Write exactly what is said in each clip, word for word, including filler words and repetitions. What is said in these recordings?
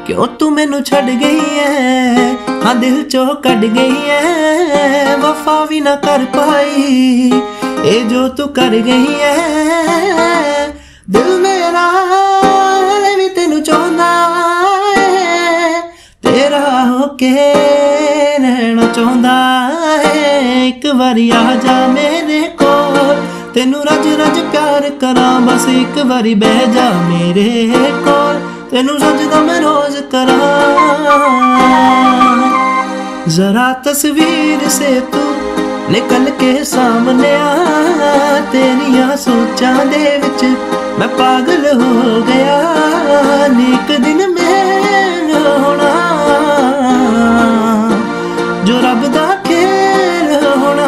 क्यों तू मैनू छड़ गई है, हाँ दिल चो कट गई है, वफा भी ना कर पाई ए जो तू कर गई है। दिल मेरा भी तेनू चाहता है, तेरा होके रहना चाहता है। एक बारी आ जा मेरे कोल, तेनू रज रज प्यार करा, बस एक बारी बह जा मेरे कोल, तेनू सजदा मैं रोज करा। जरा तस्वीर से तू निकल के सामने आ, तेरिया सोचां दे विच मैं पागल हो गया। नेक दिन में होना जो रब दा खेल होना,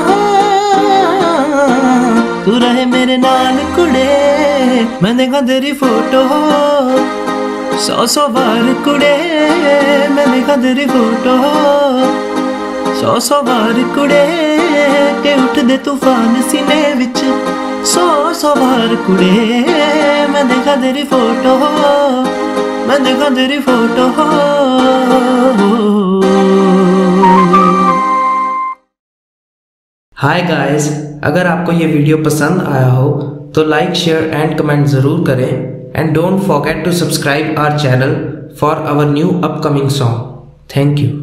तू रहे मेरे नाल कुड़े, मैं देखा तेरी फोटो सौ सौ बार कुड़े, मैं देखा तेरी फोटो सौ सौ बार कुड़े, के उठ दे तूफान सीने विच सौ सौ बार कुड़े, मैं देखा तेरी फोटो, मैं देखा तेरी फोटो। हाय गाइस, अगर आपको ये वीडियो पसंद आया हो तो लाइक शेयर एंड कमेंट ज़रूर करें, and don't forget to subscribe our channel for our new upcoming song. Thank you.